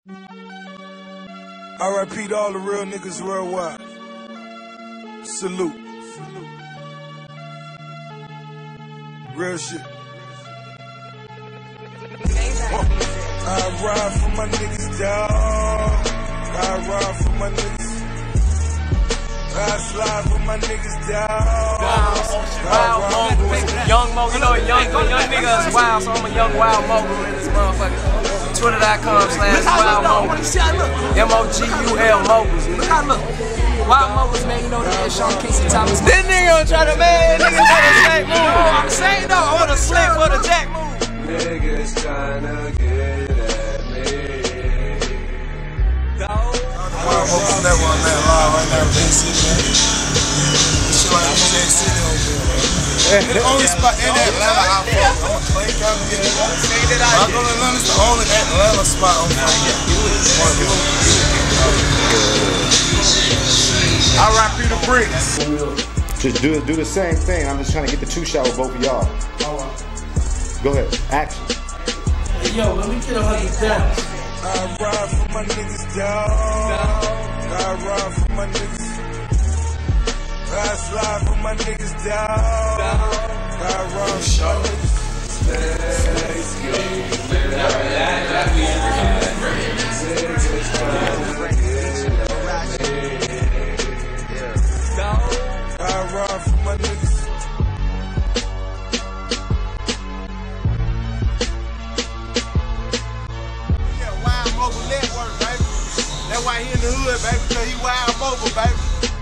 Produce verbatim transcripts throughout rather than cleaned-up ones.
R I P to all the real niggas worldwide. Salute. Real shit. I ride for my niggas, dawg. I ride for my niggas. I slide for my niggas, dawg. Wild Mogul. Young Mogul. You know, young, young nigga is wild, so I'm a young Wild Mogul in this motherfucker. Twitter dot com slash Wild Mogul. M O G U L Moguls. Look how I look. Wild Moguls, man, you know that Sean Kingston Thomas. This nigga gonna try to, man, nigga for the jack move. I'm saying though, I want to slick for the jack move. Niggas tryna get at me. Wild Mogul Network, I'm at live right now in Big City, man. This shit like in Big City over there, man. The only spot in Atlanta I fuck. I'm a Clay County, yeah. I go to Atlanta, it's the only Atlanta spot I'm from. I R I P the bricks. Just do do the same thing. I'm just trying to get the two shot with both of y'all. Go ahead, action. Hey, yo, let me get a hundred down. I ride for my niggas, dawg. I ride for my niggas. I slide for my niggas, dawg. I ride for my niggas. I ride for my niggas. Yeah, Wild Mogul Network, baby. That's why he in the hood, baby, because he Wild Mogul, baby.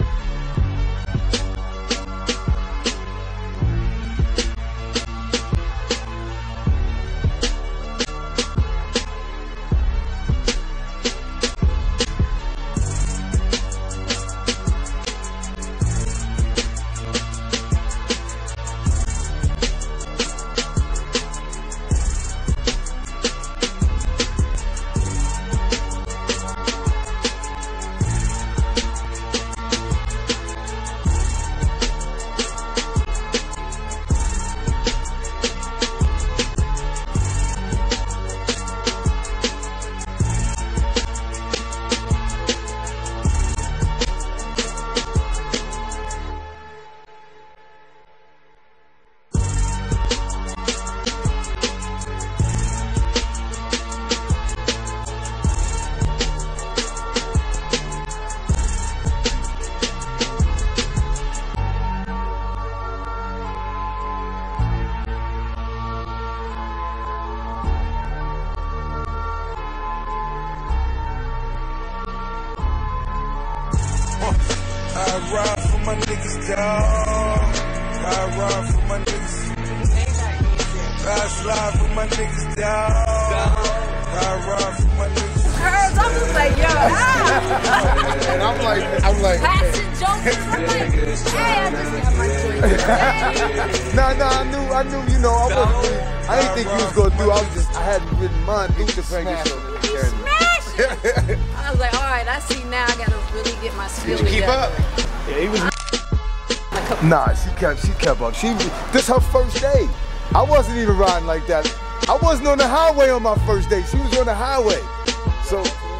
I ride for my niggas, dawg. I ride for my niggas. I slide for my niggas, dawg. I ride for my niggas. Girls, I'm just like, yo, ah. And I'm like, I'm like, passing jokes. I'm like, hey, I just got my joint. Nah, nah, I knew, I knew, you know, I wasn't really, I didn't think you was gonna do. I was just, I hadn't written mine through the Frankie show. I was like, all right, I see now. I gotta really get my skill Did you keep together. up? Yeah, he was. Nah, she kept, she kept up. She, this her first day. I wasn't even riding like that. I wasn't on the highway on my first day. She was on the highway. So,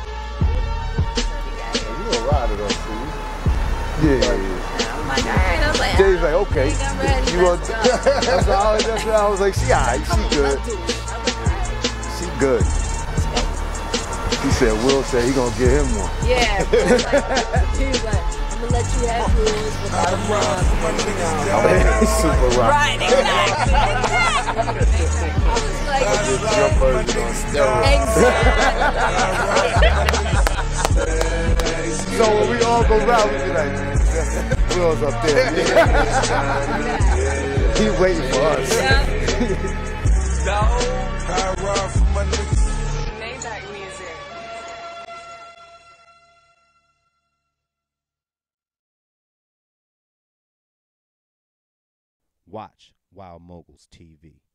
you gonna ride it up, fool? Yeah, yeah, yeah. I'm like, all right. I was like, Jay's like, okay. Ready, you want? That's what I was. That's what I was like. She alright. She good. She good. He said, Will said he gonna get him one. yeah. He was like, he was like, I'm gonna let you have yours, but I ride for my niggas, dawg. Super rock. Right, exactly. I was like, Your version on steroids. exactly. So when we all go round, we be like, Will's up there. He waiting for us. I ride for my niggas. Watch Wild Moguls T V.